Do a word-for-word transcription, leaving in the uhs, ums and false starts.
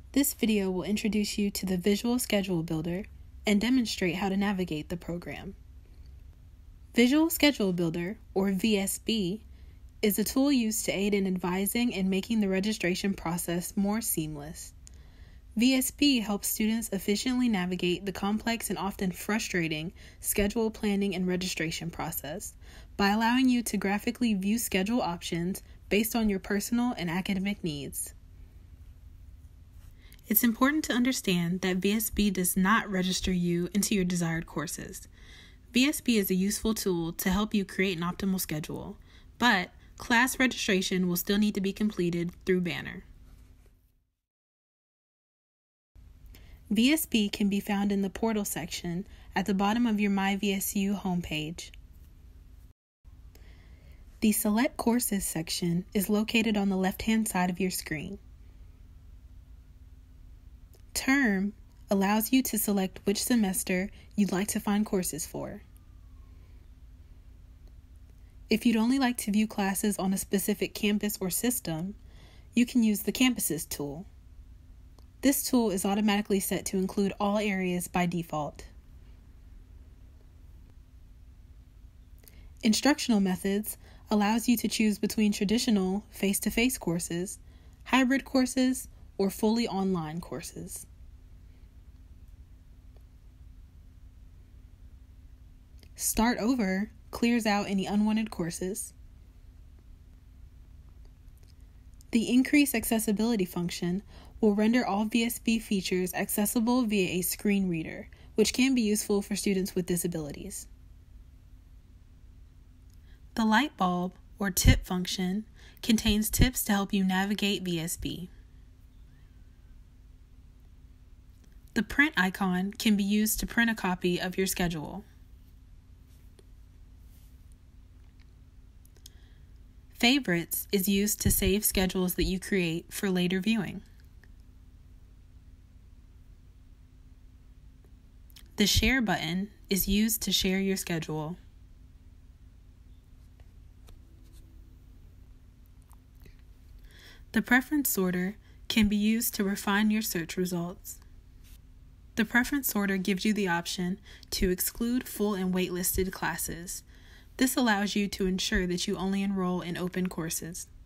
This video will introduce you to the Visual Schedule Builder and demonstrate how to navigate the program. Visual Schedule Builder, or V S B, is a tool used to aid in advising and making the registration process more seamless. V S B helps students efficiently navigate the complex and often frustrating schedule planning and registration process by allowing you to graphically view schedule options based on your personal and academic needs. It's important to understand that V S B does not register you into your desired courses. V S B is a useful tool to help you create an optimal schedule, but class registration will still need to be completed through Banner. V S B can be found in the Portal section at the bottom of your My V S U homepage. The Select Courses section is located on the left-hand side of your screen. Term allows you to select which semester you'd like to find courses for. If you'd only like to view classes on a specific campus or system, you can use the Campuses tool. This tool is automatically set to include all areas by default. Instructional Methods allows you to choose between traditional face-to-face courses, hybrid courses, or fully online courses. Start Over clears out any unwanted courses. The Increase Accessibility function will render all V S B features accessible via a screen reader, which can be useful for students with disabilities. The Light Bulb, or Tip function, contains tips to help you navigate V S B. The Print icon can be used to print a copy of your schedule. Favorites is used to save schedules that you create for later viewing. The Share button is used to share your schedule. The Preference Sorter can be used to refine your search results. The Preference Sorter gives you the option to exclude full and waitlisted classes. This allows you to ensure that you only enroll in open courses.